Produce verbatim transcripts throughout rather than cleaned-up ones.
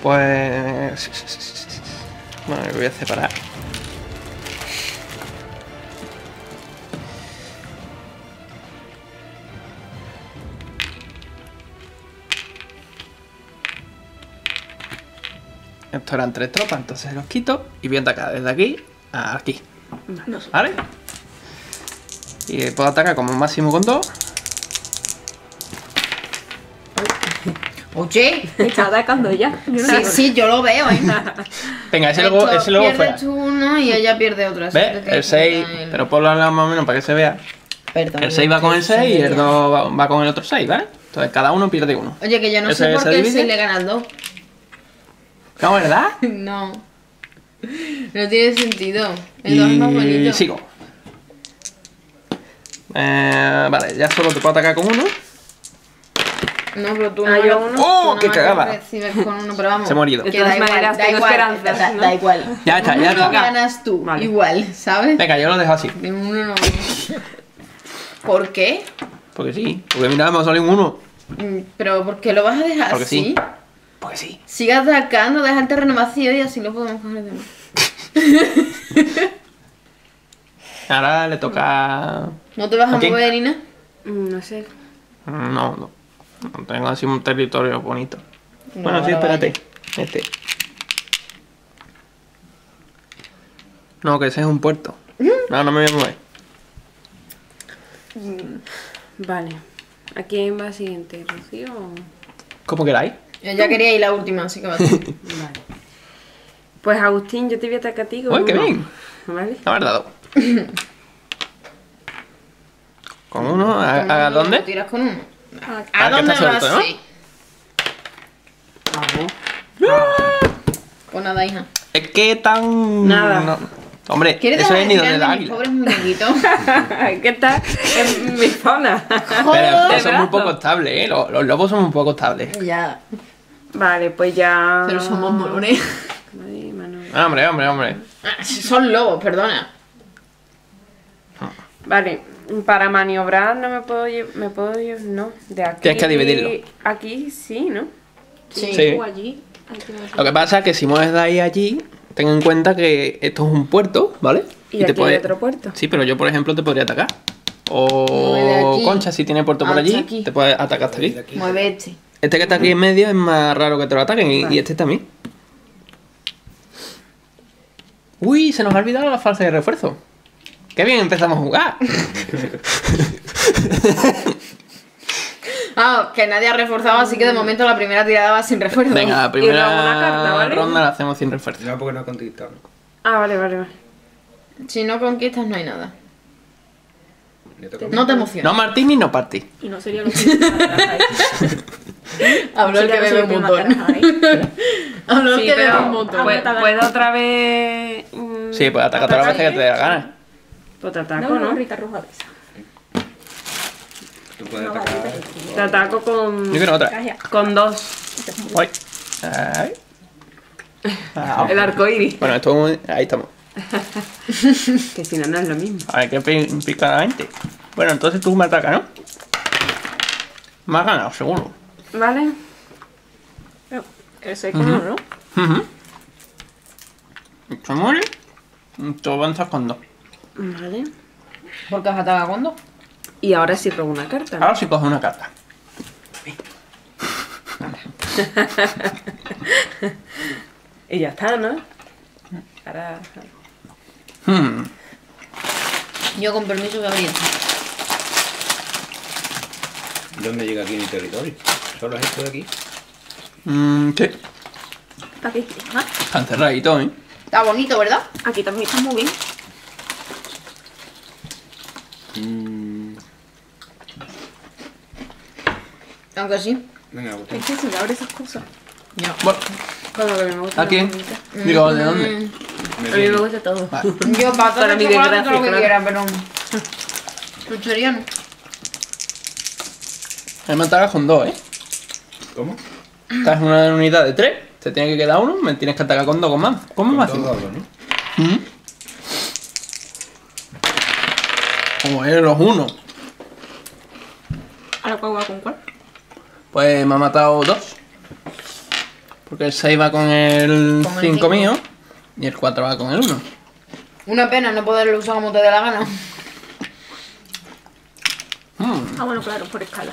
Pues... Bueno, lo voy a separar. Estos eran tres tropas, entonces los quito y voy a atacar desde aquí a aquí. ¿Vale? Y puedo atacar como máximo con dos. Oye, Me está atacando ya. Yo no sí, sí, yo lo veo, ¿eh? Venga, ese luego, ese luego fuera. Pierdes tú uno y ella pierde otro. así que ¿Ves? tienes El que seis, quitar el- pero ponlo al lado más o menos para que se vea. Perdón, El seis va con el que seis y se el vea. dos va, va con el otro seis, ¿vale? Entonces cada uno pierde uno. Oye, que yo no ¿Ese sé por se qué el divide? seis le gana al dos. ¿No, verdad? No. No tiene sentido. El dos es más bonito. Y sigo. Eh, vale, ya solo te puedo atacar con uno. No, pero tú Ah, no yo lo- uno. tú ¡Oh, no qué me cagada! recibes con uno, pero vamos. Se me ha morido. De Que todas da igual, maneras, da tengo igual, esperanzas, da, ¿no? da igual. Ya está, ya Uno está. ganas tú, Vale. igual, ¿sabes? Venga, yo lo dejo así. De uno no. ¿Por qué? Porque sí. Porque mira, me ha salido un uno. Mm, Pero ¿por qué lo vas a dejar Porque así? sí. Porque sí. Sigue atacando, deja el terreno vacío y así lo podemos coger de nuevo. Ahora le toca... ¿No te vas a ¿A quién? mover, Nina? Mm, No sé. No, no. No tengo así un territorio bonito. No, bueno, sí, ahora espérate. Este. No, que ese es un puerto. No, no me voy a mover. Vale. ¿A quién va siguiente? ¿Rocío o...? Como queráis. Ella quería ir la última, así que va a ser. Vale. Pues Agustín, yo te voy a atacar a ti con ¡Uy, qué uno. bien! ¿Vale? La verdad. Con uno, ¿a, a ¿Lo dónde? tiras con uno? Ah, ¿A que dónde está vas? suelto, ¿no? Sí. Vamos. Pues nada, hija. Es que tan... Nada. no. Hombre, ¿Quieres eso dejar es de nido del tirarme mis águila. pobres muñequitos? ¿Qué tal? En mi zona. Pero Joder. que son muy brazo. poco estables, ¿eh? Los, los lobos son muy poco estables. Ya. Vale, pues ya... Pero somos molones. Ay, Manuel. Ah, hombre, hombre, hombre. Ah, son lobos, perdona. Vale, para maniobrar no me puedo llevar... ¿Me puedo llevar? No, de aquí... Tienes que dividirlo. Aquí sí, ¿no? Sí. Sí. O allí. Hay que ver. Lo que pasa es que si mueves de ahí a allí, ten en cuenta que esto es un puerto, ¿vale? Y aquí hay otro puerto. Sí, pero yo, por ejemplo, te podría atacar. Mueve de O aquí Concha, si tiene puerto por hasta allí, aquí. te puede atacar hasta aquí. Mueve este. Este que está aquí en medio es más raro que te lo ataquen y, Vale. y este también. Uy, se nos ha olvidado la fase de refuerzo. ¡Qué bien empezamos a jugar! Ah, que nadie ha reforzado, así que de momento la primera tirada va sin refuerzo. Venga, la primera luego una carta, ¿vale? ronda la hacemos sin refuerzo. No, porque no he conquistado. Ah, vale, vale, vale. Si no conquistas, no hay nada. Le toca a mí. No te emociones. No Martini, no Party. Y no sería lo que yo ahí. Habló el que bebe un montón. Habló el Sí, que bebe pero un montón. ¿puedo, ¿puedo otra vez...? mm, Sí, pues ataca todas las veces que te dé la gana. Pues te ataco, ¿no? Rita roja de esa. Tú puedes atacar. Te ataco con... Yo quiero otra. Con dos. Ay. Ay. Ah. El arco iris. Bueno, esto ahí estamos. Que si no, no es lo mismo. A ver, que pi- picadamente. Bueno, entonces tú me atacas, ¿no? Me has ganado, seguro. ¿Vale? Ese con uno, ¿no? Ujú. Se muere. Tú avanzas con dos. Vale. ¿Por qué has atacado con dos? Y ahora sí robo una carta. ¿no? Ahora sí coge una carta. Y ya está, ¿no? Ahora... Hmm. Yo con permiso voy a abrir. ¿Dónde llega aquí mi territorio? ¿Solo es esto de aquí? Mm, sí. Aquí, ajá. Está encerradito, ¿eh? Está bonito, ¿verdad? Aquí también está muy bien. Mm, Aunque sí. venga, Agustín. Es que si abre esas cosas. No. Bueno, Como que me gusta ¿a la quién? bonita. Digo, ¿de dónde? Me A mí me viene. gusta todo. Vale. Yo para todo Para el mi chocolate desgracia, todo lo que claro. quiera, pero... Chuchería no. A mí me atacas con dos, ¿eh? ¿Cómo? Estás en una unidad de tres. Te tiene que quedar uno, me tienes que atacar con dos con más. ¿Cómo Con más? dos dados, ¿no? ¿Mm? Como es los unos. ¿Ahora cuál va con cuál? Pues me ha matado dos. Porque el seis va con el Con el cinco cinco. mío y el cuatro va con el uno. Una pena no poderlo usar como te dé la gana. Mm, Ah, bueno, claro, por escala.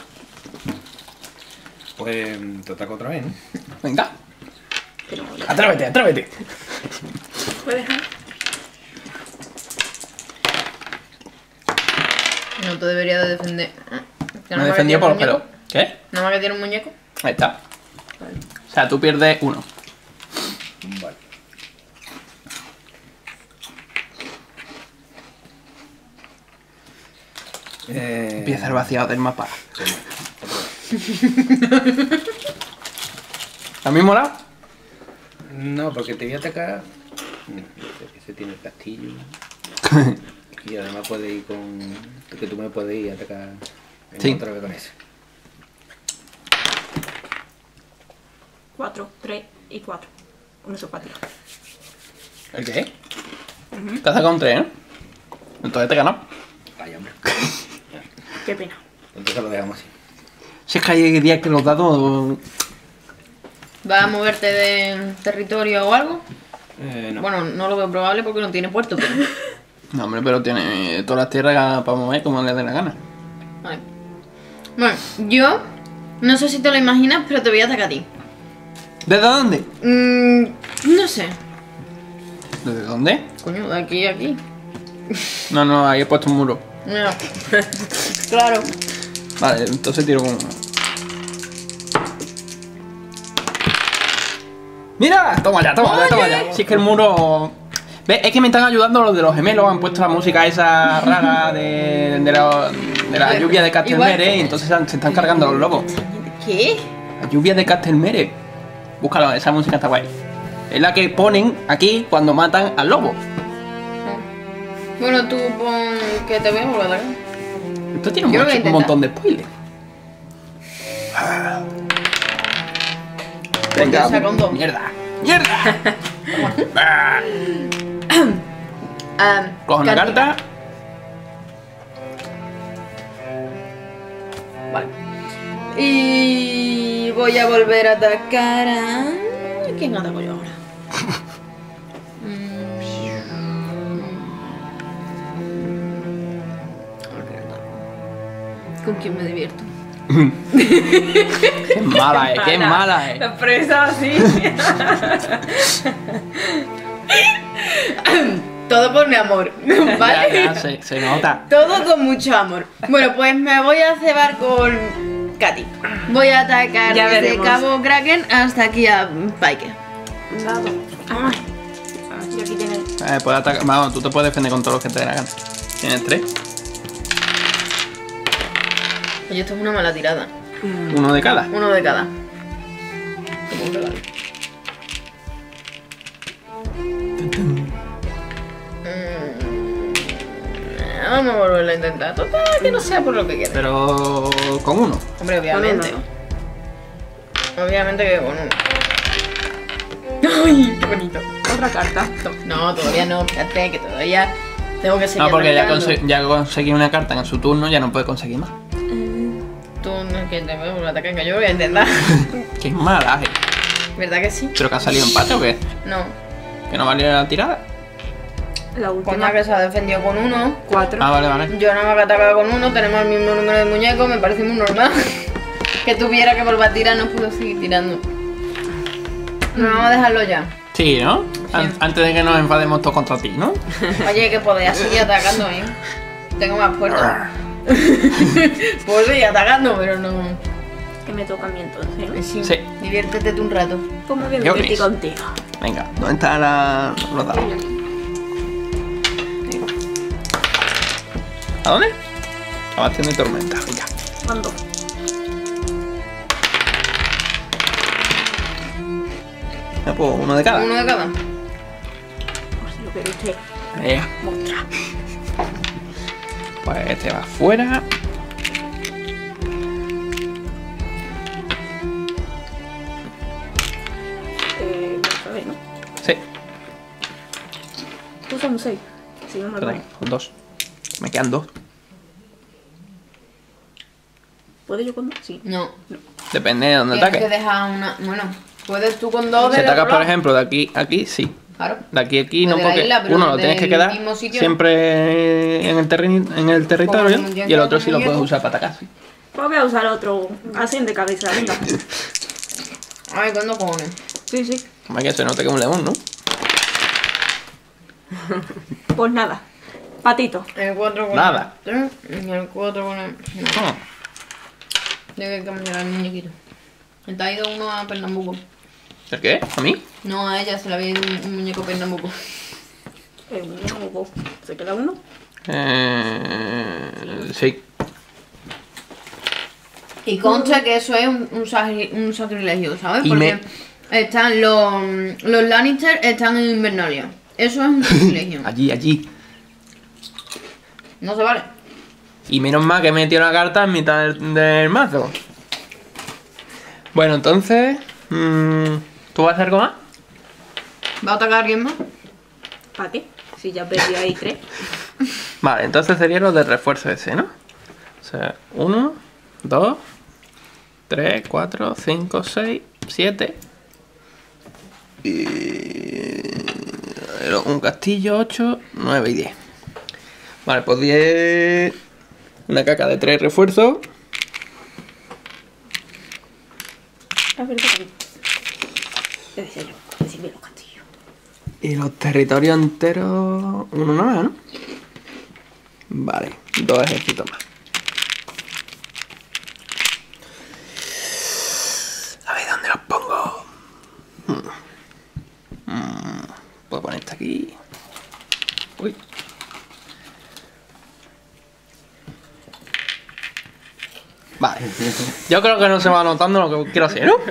Pues te ataco otra vez, ¿no? venga, Pero no, atrévete, atrévete. ¿puedes dejar? No te debería de defender. Ah, que Me nada más que defendió tiene por un los pelos. muñeco. ¿Qué? Nada más que tiene un muñeco. Ahí está. O sea, tú pierdes uno. Vale. Eh... Empieza el vaciado del mapa. ¿A mí mola? No, porque te voy a atacar. Ese tiene el castillo. Y además puede ir con. Que tú me puedes ir a atacar. En Sí. otra vez con ese. Cuatro, tres y cuatro. Uno se cuatro. ¿El qué? Te has sacado un tres, ¿eh? Entonces te he ganado. Vaya, hombre. Qué pena. Entonces lo dejamos así. Si es que hay días que los dados... ¿Vas a moverte de territorio o algo? Eh, no. Bueno, no lo veo probable porque no tiene puerto, pero... No, hombre, pero tiene todas las tierras para mover como le dé la gana. Vale. Bueno, yo... No sé si te lo imaginas, pero te voy a atacar a ti. ¿Desde dónde? Mm, no sé. ¿Desde dónde? Coño, de aquí a aquí. No, no, ahí he puesto un muro. Mira. Claro. Vale, entonces tiro con uno. ¡Mira! Toma ya, toma ya, toma ya. Si es que el muro... ¿Ves? Es que me están ayudando los de los gemelos. Han puesto la música esa rara de, de, la, de la lluvia de Castelmere y entonces se, se están cargando los lobos. ¿Qué? La lluvia de Castelmere. Búscalo, esa música está guay. Es la que ponen aquí cuando matan al lobo. Bueno, tú pon... que te voy a volver a atacar. Esto tiene un, Yo lo voy a montón- un intentar. montón de spoilers. Venga, saca un dos. mierda. ¡Mierda! Ah, Cojo una Katy. carta. Vale. Y voy a volver a atacar a... ¿A quién ataco yo ahora? Mm. ¿Con quién me divierto? Qué mala es, qué mala es. La presa así. Todo por mi amor, ¿vale? Ya, ya, se, se nota. Todo con mucho amor. Bueno, pues me voy a cebar con Katy. Voy a atacar Ya desde veremos. Cabo Kraken hasta aquí a Pike. Un dado. Ay. Y aquí tienes. Eh, puedes atacar. Vamos, tú te puedes defender con todos los que te dé la gana. Tienes tres. Oye, esto es una mala tirada. Uno de cada. Uno de cada. Como un regalo. Mm, Vamos a volverlo a intentar. Total, que no sea por lo que quede. Pero con uno. Hombre, obviamente. Obviamente que con uno. ¡Ay, qué bonito! Otra carta. No, todavía no. Espérate, que todavía tengo que seguir No, porque ya, practicando. conse- ya conseguí una carta en su turno, ya no puede conseguir más. Tú no es que te voy a volver a atacar, que yo voy a intentar. Qué mala, eh. ¿Verdad que sí? ¿Pero que ha salido empate o qué? No. ¿Que no valía la tirada? La Pues última. nada, que se ha defendido con uno. Cuatro. Ah, vale, vale. Yo nada más que atacaba con uno, tenemos el mismo número de muñecos, me parece muy normal. Que tuviera que volver a tirar, no pudo seguir tirando. No, vamos a dejarlo ya. Sí, ¿no? An- antes de que nos enfademos todos contra ti, ¿no? Oye, que podéis seguir atacando, ¿eh? Tengo más fuerza. Puedo seguir atacando, pero no. Que me toca a mí entonces, ¿no? Sí. Sí. Diviértete tú un rato. ¿Cómo que me Yo metí gris. contigo? Venga, ¿dónde están la... los dados? ¿A dónde? A Bastión de Tormenta, venga. ¿Cuándo? Ya, pues uno de cada. Uno de cada. Por si lo quiere usted Venga, mostrar. pues este va fuera. Eh, otra vez, ¿no? Sí, Tú son un seis. Si no me espera, acuerdo. con dos. Me quedan dos. ¿Puedo yo con dos? Sí. No. Depende de dónde Tienes que ataque. dejar una. Bueno, Puedes tú con dos Si del atacas, otro por lado. ejemplo, de aquí a aquí, sí. Claro. De aquí a aquí no, Desde la porque isla, pero uno lo tienes que del quedar mismo sitio, ¿no? siempre en el, terreni- en el territorio Como el y el otro sí lo muñeco. puedes usar para atacar. Sí. Pues voy a usar otro así de cabeza, venga. Ay, ¿cuándo cojones? Sí, sí. Como que se note que es un león, ¿no? Pues nada. Patito. El cuatro con Nada. el tres y el cuatro con el... No, Ah, debe cambiar al muñequito. Le ha ido uno a Pernambuco. ¿El qué? ¿A mí? No, a ella se le había ido un, un muñeco a Pernambuco. Eh, muñeco. ¿Se queda uno? Eh, sí. Y consta que eso es un, un, sacri- un sacrilegio, ¿sabes? Y Porque me- están los, los Lannister están en Invernalia. Eso es un sacrilegio. Allí, allí. No se vale. Y menos mal que metió la carta en mitad del, del mazo. Bueno, entonces... mm, ¿tú vas a hacer algo más? ¿Va a atacar a alguien más? ¿Para qué? Si ya perdí ahí tres. Vale, entonces sería lo de refuerzo ese, ¿no? O sea, uno, dos, tres, cuatro, cinco, seis, siete. Y... un castillo, ocho, nueve y diez. Vale, pues diez... Una caca de tres refuerzos. A ver, ¿qué te decía yo? Decirme los castillos. Y los territorios enteros... Uno nada, ¿no? Vale, dos ejércitos más. A ver, ¿dónde los pongo? Hmm. Hmm. Puedo poner este aquí. Uy. Vale. Yo creo que no se va notando lo que quiero hacer, ¿no?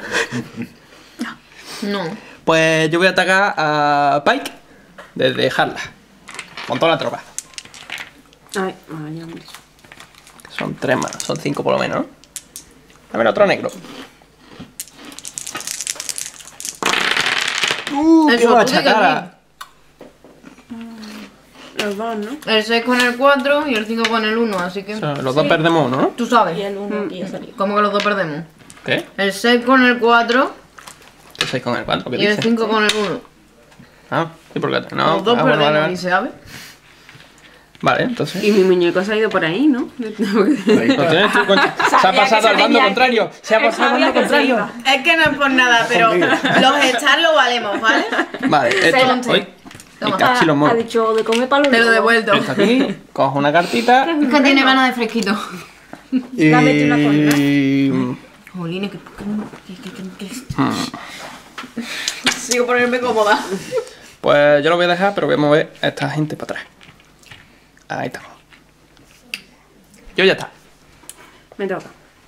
No. Pues yo voy a atacar a Pike desde Harla. Con toda la tropa. Ay, vaya, hombre. Son tres más, son cinco por lo menos, ¿no? Dame el otro negro. Uh, Eso, qué tú di machacara. Los dos, ¿no? El seis con el cuatro y el cinco con el uno, así que... O sea, los dos perdemos uno, ¿no? Tú Y sabes. el uno que ya salió. ¿Cómo que los dos perdemos? ¿Qué? El seis con el cuatro ¿Qué seis con el cuatro? ¿Qué y el dices? cinco con el uno. Ah, ¿y por qué? No, los dos ah, bueno, perdemos, vale, vale. ¿y se sabe? Vale, entonces. Y mi muñeco se ha ido por ahí, ¿no? ¿Lo tienes tú, Concha? Se ha Sabía pasado que al bando sabía contrario. Se ha que pasado al sabía bando que se contrario. iba. Es que no es por nada, pero los stars lo valemos, ¿vale? Vale, esto. Celonte. Hoy. Y Toma. casi los Ha moros. dicho de comer palo. Te lo he devuelto. Esto aquí, cojo una cartita. Es que tiene ganas de fresquito. Y. Dame una coña. Jolines, que... que, que, que, que- Sigo ponerme cómoda. Pues yo lo voy a dejar, pero voy a mover a esta gente para atrás. Ahí estamos. Yo ya está. Me toca.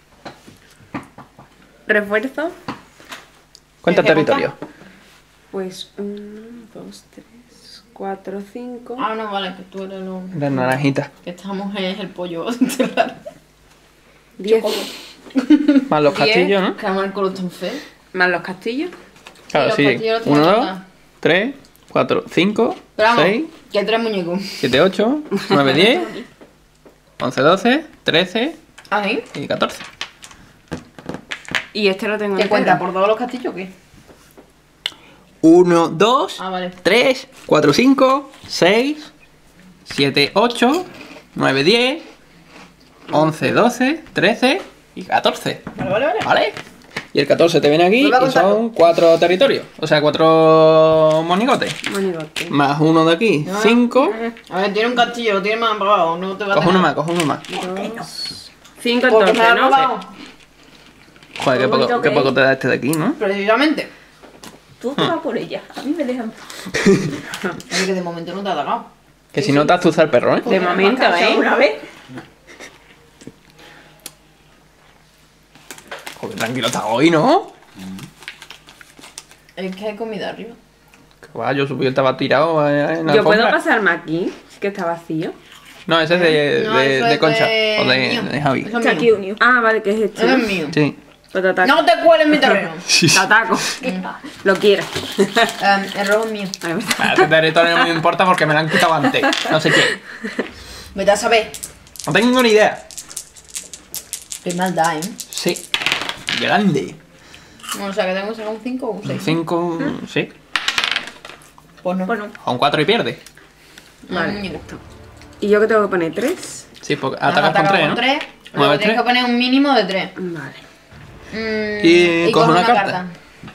Refuerzo. Cuenta ¿Qué, qué territorio. Pues uno, dos, tres, cuatro, cinco. Ah, no, vale, que tú eres lo... De naranjita. Que estamos es el pollo enterrado. Diez. Más los castillos, ¿no? Que además el color tan feo. Más los castillos. Claro, los sí. castillos los uno, tengo que dos, tocar. tres, cuatro, cinco, Pero vamos, seis, que tres muñecos. siete, ocho, nueve, diez, once, doce, trece Ahí. y catorce. Y este lo tengo ¿Qué entero. cuenta? ¿Por todos los castillos o qué? uno, dos, Ah, vale. tres, cuatro, cinco, seis, siete, ocho, nueve, diez, once, doce, trece y catorce. Vale, vale, vale. ¿Vale? Y el catorce te viene aquí Vuelve a y contarlo. son cuatro territorios. O sea, cuatro monigotes. Monigote. Más uno de aquí, cinco. A ver, tiene un castillo, lo tiene más apagado, no te va a Coge hacer uno nada. más, coge uno más. Dos. Cinco Porque me entonces, ha ¿no? robado. Joder, qué Muy bonito poco, qué que poco es. te da este de aquí, ¿no? Precisamente. Tú te vas por ella. A mí me dejan. Es que de momento no te ha atacado. Que si no te azuza el perro, ¿eh? De momento, ¿eh? Una vez. Joder, tranquilo está hoy, ¿no? Es que hay comida arriba. Que va, yo subí, estaba tirado eh, en la Yo puedo alfombra. pasarme aquí, que está vacío. No, ese es de, No, de, eso de es Concha. de O de, mío. de Javi. Eso es Está aquí mío. unido. Ah, vale, que es este. Eso es mío. Sí. Pues te ataco. No te cueles en mi terreno. Te ataco. Lo quieres. Em, el rojo es mío. A ver. Ah, este territorio no me importa porque me lo han quitado antes. No sé qué. Vete a saber. No tengo ni idea. Qué maldad, ¿eh? Sí. Grande. O sea, que tengo que sacar un cinco o un Un seis. cinco, sí. Pues no. Bueno, O un cuatro y pierde. Vale. Vale. Muñeco. ¿Y yo que tengo que poner? ¿tres? Sí, porque Has atacas con atacado tres, ¿no? tres, Mueves luego tienes tres. que poner un mínimo de tres. Vale. Mm, Y coge una carta.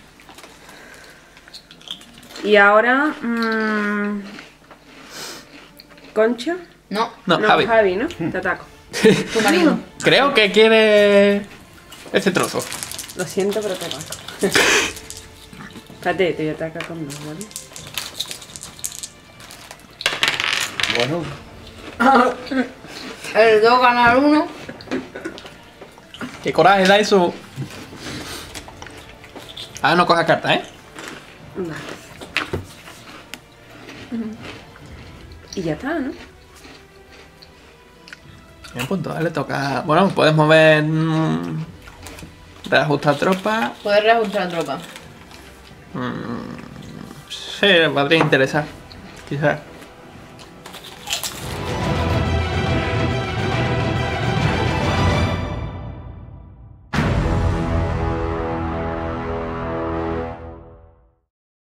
Y ahora... mm, ¿Concha? No, No, Javi. Javi, ¿no? Te ataco. tu marido. Creo que quiere este trozo. Lo siento, pero te ataco. Espérate, te voy a atacar con dos, ¿vale? Bueno, El dos gana el uno. Qué coraje da eso. Ah, no coja carta, ¿eh? Vale. Y ya está, ¿no? Bien, pues entonces le toca. Bueno, puedes mover. mm, reajustar tropa. Puedes reajustar la tropa. Sí, podría interesar. Quizás.